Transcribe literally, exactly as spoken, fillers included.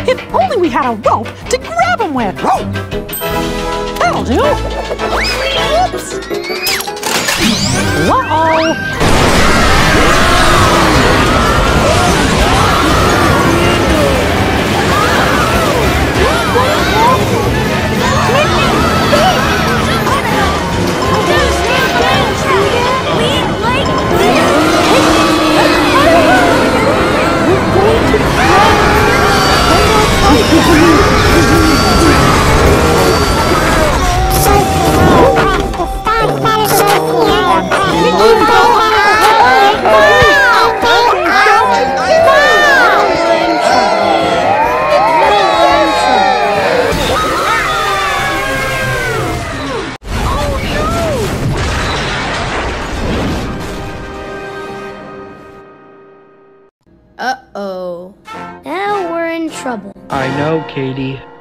If only we had a rope to grab him with. That'll do. Oops. Uh-oh. Uh-oh. Now we're in trouble. I know, Katie.